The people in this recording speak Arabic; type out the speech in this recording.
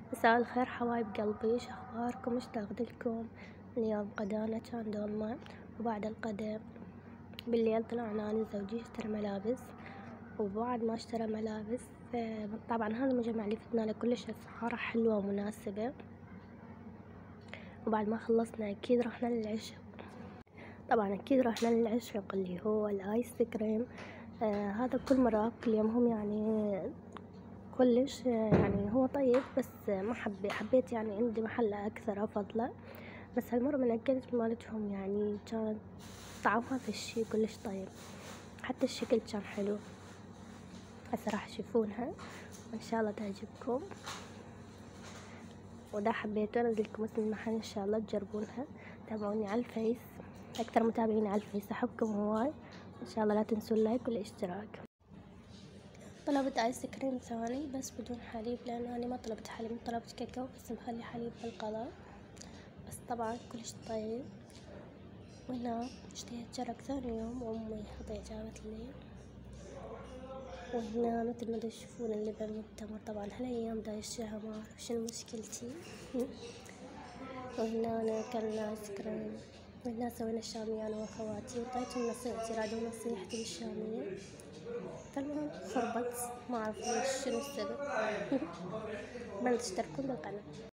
مساء الخير حبايب قلبي، شو اخباركم؟ مشتاقة لكم. اليوم غدانا كان دولمة، وبعد الغدا بالليل طلعنا أنا وزوجي اشترى ملابس. وبعد ما اشترى ملابس طبعا هذا المجمع اللي فتنا له كلش أسعاره حلوة ومناسبة. وبعد ما خلصنا أكيد رحنا للعشاء، طبعا أكيد رحنا للعشاء اللي هو الآيس كريم. هذا بكل مرة كل يوم هم يعني كلش يعني هو طيب، بس ما حبيت يعني عندي محل أكثر أفضله. بس هالمرة من أكلت مالتهم يعني كان طعمها في الشي كلش طيب، حتى الشكل كان حلو. هسه راح تشوفونها وإن شاء الله تعجبكم، وده حبيت أنزلكم اسم المحل إن شاء الله تجربونها. تابعوني على الفيس، أكثر متابعين على الفيس أحبكم هواي. إن شاء الله لا تنسوا اللايك والاشتراك. طلبت آيس كريم ثاني بس بدون حليب، لأن أنا ما طلبت حليب، طلبت كاكاو بس مخلي حليب بالقلب. بس طبعا كلش طيب. وهنا اشتهيت شرك ثاني يوم، وأمي خطية جابت لي. وهنا مثل ما تشوفون اللبن والتمر، طبعا هالأيام دايشها ما أعرف شنو مشكلتي. وهنا أنا أكلنا آيس كريم. وهنا سوينا الشامية أنا وأخواتي، وطيتهم نصيحتي، رادوا نصيحتي بالشامية. فالمهم خربت، ما أعرف ليش شنو السبب. ما تشتركون بالقناة.